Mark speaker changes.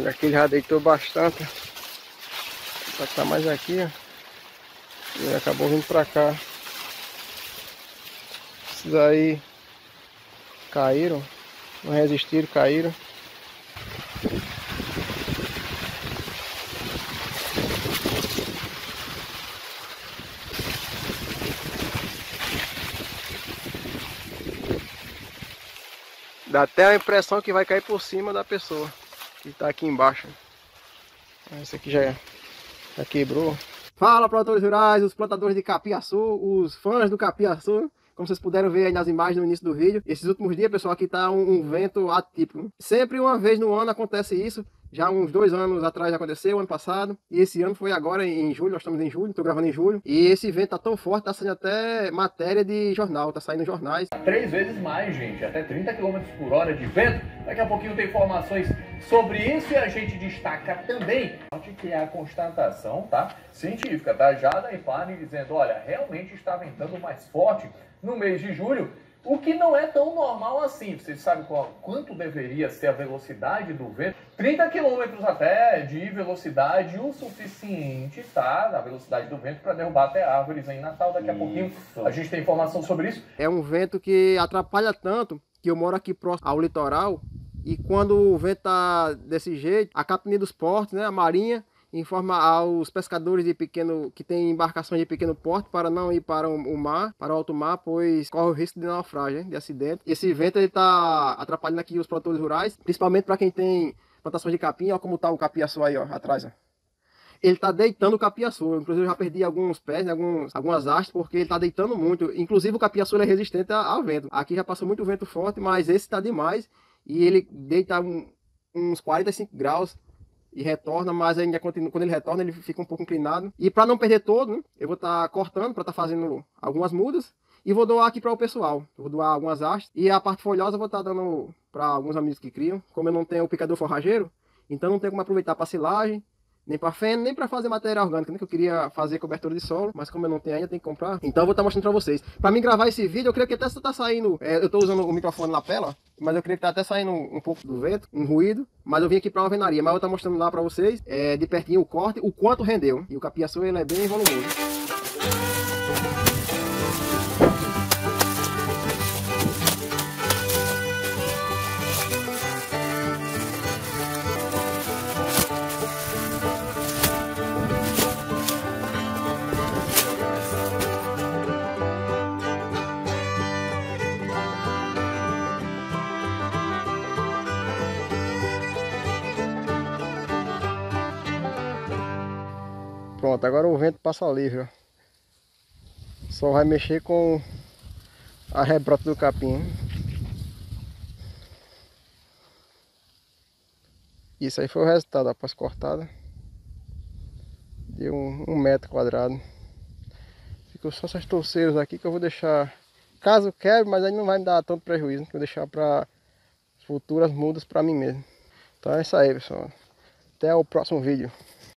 Speaker 1: Olha, aqui ele já deitou bastante. Só que tá mais aqui, ó. E ele acabou vindo pra cá. Esses aí caíram. Não resistiram, caíram. Dá até a impressão que vai cair por cima da pessoa que tá aqui embaixo. Esse aqui já quebrou. Fala, produtores rurais, os plantadores de capiaçu, os fãs do capiaçu. Como vocês puderam ver aí nas imagens no início do vídeo, esses últimos dias, pessoal, aqui tá um vento atípico. Sempre uma vez no ano acontece isso. Já uns 2 anos atrás aconteceu, ano passado. E esse ano foi agora em julho, nós estamos em julho, estou gravando em julho. E esse vento tá tão forte, tá saindo até matéria de jornal, tá saindo em jornais.
Speaker 2: 3 vezes mais, gente, até 30 km por hora de vento. Daqui a pouquinho tem informações sobre isso e a gente destaca também que é a constatação, tá, científica, tá, já da IPAME dizendo, olha, realmente está ventando mais forte no mês de julho, o que não é tão normal assim. Vocês sabem quanto deveria ser a velocidade do vento? 30 km até de velocidade, o suficiente, tá? Da velocidade do vento para derrubar até árvores em Natal. Daqui a pouquinho a gente tem informação sobre isso.
Speaker 1: É um vento que atrapalha tanto que eu moro aqui próximo ao litoral e quando o vento tá desse jeito, a Capitania dos Portos, né, a Marinha, informa aos pescadores de pequeno, que tem embarcações de pequeno porte para não ir para o mar, para o alto mar, pois corre o risco de naufrágio, de acidente. Esse vento está atrapalhando aqui os produtores rurais, principalmente para quem tem plantações de capim. Olha como está o capiaçu aí, ó, atrás. Ó. Ele está deitando o capiaçu. Inclusive eu já perdi alguns pés, né, algumas hastes, porque ele está deitando muito. Inclusive o capiaçu é resistente ao vento. Aqui já passou muito vento forte, mas esse está demais. E ele deita uns 45 graus. E retorna, mas ainda quando ele retorna ele fica um pouco inclinado. E para não perder todo, né, eu vou estar cortando para estar fazendo algumas mudas. E vou doar aqui para o pessoal. Vou doar algumas hastes. E a parte folhosa eu vou estar dando para alguns amigos que criam. Como eu não tenho o picador forrageiro, então não tenho como aproveitar para silagem, nem para feno, nem para fazer matéria orgânica, né? Que eu queria fazer cobertura de solo, mas como eu não tenho ainda, tem que comprar. Então eu vou estar mostrando para vocês. Para mim gravar esse vídeo, eu creio que até está saindo. Eu estou usando o microfone na lapela, mas eu creio que está até saindo um pouco do vento, um ruído. Mas eu vim aqui para uma alvenaria, mas eu vou estar mostrando lá para vocês, de pertinho o corte, o quanto rendeu. E o capiaçu ele é bem volumoso. Pronto, agora o vento passa livre, ó. Só vai mexer com a rebrota do capim. Isso aí foi o resultado após cortada. Deu 1 metro quadrado. Ficou só essas torceiras aqui que eu vou deixar, caso quebre, mas aí não vai me dar tanto prejuízo, né? Que eu vou deixar para futuras mudas para mim mesmo. Então é isso aí, pessoal. Até o próximo vídeo.